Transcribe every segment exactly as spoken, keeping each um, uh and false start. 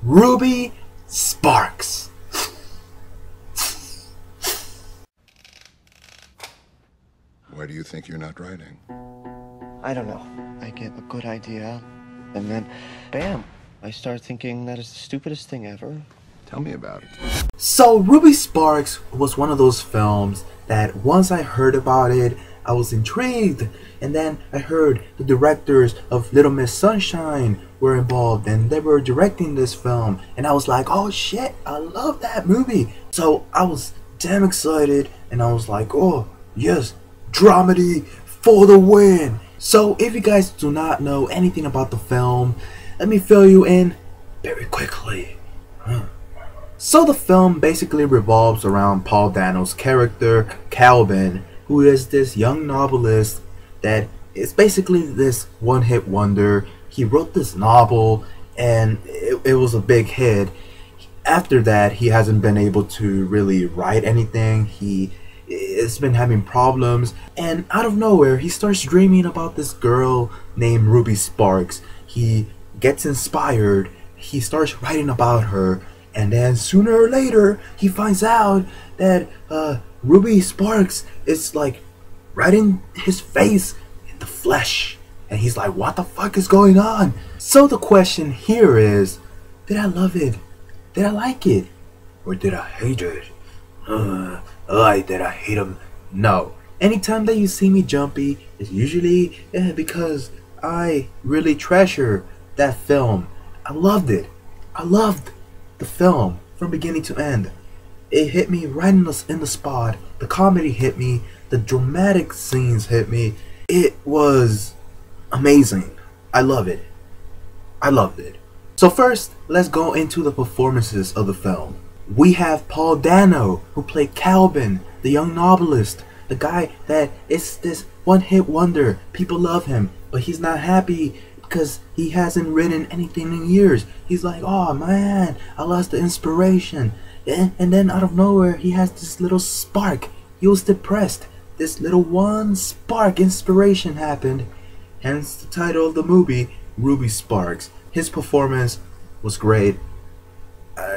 Ruby Sparks. Why do you think you're not writing? I don't know. I get a good idea, and then, bam, I start thinking that it's the stupidest thing ever. Tell me about it. So Ruby Sparks was one of those films that once I heard about it, I was intrigued, and then I heard the directors of Little Miss Sunshine were involved and they were directing this film, and I was like, oh shit, I love that movie. So I was damn excited, and I was like, oh yes, dramedy for the win. So if you guys do not know anything about the film, let me fill you in very quickly. Huh. So the film basically revolves around Paul Dano's character, Calvin, who is this young novelist that is basically this one-hit wonder. He wrote this novel and it, it was a big hit. After that, he hasn't been able to really write anything. He has been having problems, and out of nowhere, he starts dreaming about this girl named Ruby Sparks. He gets inspired, he starts writing about her, and then sooner or later, he finds out that uh, Ruby Sparks is like right in his face in the flesh. And he's like, what the fuck is going on? So the question here is, did I love it? Did I like it? Or did I hate it? Uh, uh, did I hate him? No. Anytime that you see me jumpy, it's usually eh, because I really treasure that film. I loved it. I loved the film from beginning to end. It hit me right in the, in the spot. The comedy hit me. The dramatic scenes hit me. It was amazing. I love it. I loved it. So first, let's go into the performances of the film. We have Paul Dano, who played Calvin, the young novelist, the guy that is this one-hit wonder. People love him, but he's not happy because he hasn't written anything in years. He's like, oh man, I lost the inspiration. And, and then out of nowhere, he has this little spark. He was depressed. This little one spark inspiration happened. Hence the title of the movie, Ruby Sparks. His performance was great. Uh,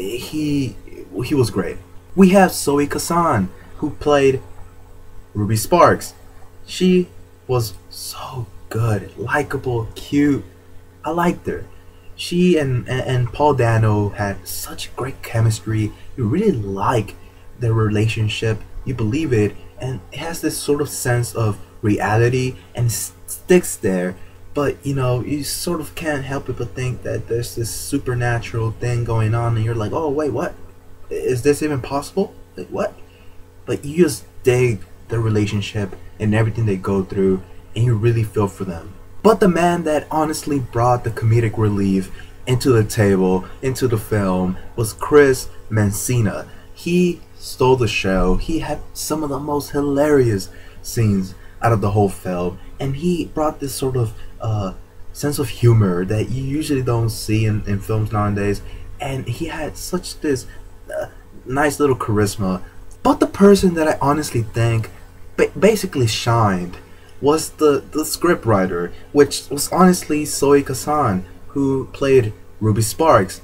he he was great. We have Zoe Kazan, who played Ruby Sparks. She was so good, likable, cute. I liked her. She and, and and Paul Dano had such great chemistry. You really like their relationship. You believe it, and it has this sort of sense of reality and s- sticks there. But you know, you sort of can't help it but think that there's this supernatural thing going on, and you're like, oh wait, what? Is this even possible? Like, what? But you just dig their relationship and everything they go through, and you really feel for them. But the man that honestly brought the comedic relief into the table, into the film, was Chris Messina. He stole the show. He had some of the most hilarious scenes out of the whole film, and he brought this sort of uh, sense of humor that you usually don't see in, in films nowadays, and he had such this uh, nice little charisma. But the person that I honestly think ba- basically shined was the, the script writer, which was honestly Zoe Kazan, who played Ruby Sparks.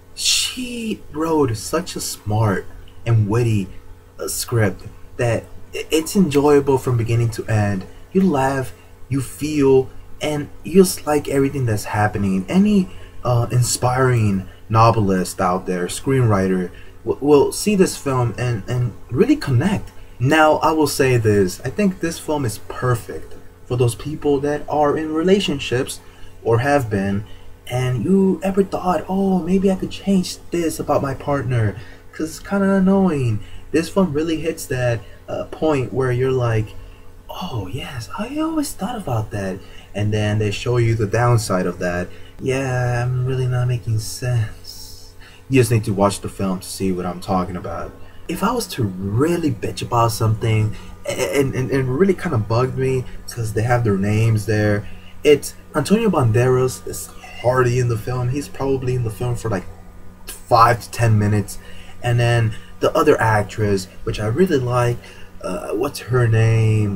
She wrote such a smart and witty uh, script that it's enjoyable from beginning to end. You laugh, you feel, and you just like everything that's happening. Any uh, inspiring novelist out there, screenwriter, w- will see this film and, and really connect. Now, I will say this, I think this film is perfect for those people that are in relationships or have been, and you ever thought, oh, maybe I could change this about my partner because it's kind of annoying. This film really hits that uh, point where you're like, oh yes, I always thought about that, and then they show you the downside of that. Yeah, I'm really not making sense. You just need to watch the film to see what I'm talking about. If I was to really bitch about something and, and, and really kind of bugged me because they have their names there, it's Antonio Banderas is hardly in the film. He's probably in the film for like five to ten minutes, and then the other actress, which I really like, uh, what's her name? Uh,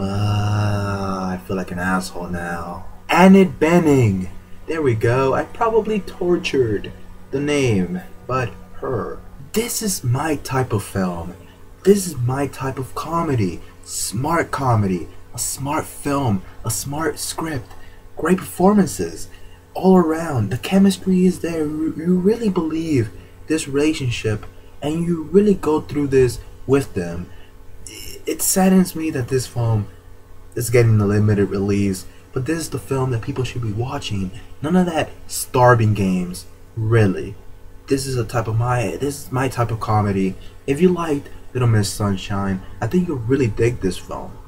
I feel like an asshole now. Annette Bening. There we go. I probably tortured the name, but her. This is my type of film. This is my type of comedy. Smart comedy. A smart film. A smart script. Great performances. All around. The chemistry is there. You you really believe this relationship and you really go through this with them. It saddens me that this film is getting a limited release, but this is the film that people should be watching. None of that starving games. Really. This is a type of my this is my type of comedy. If you liked Little Miss Sunshine, I think you'll really dig this film.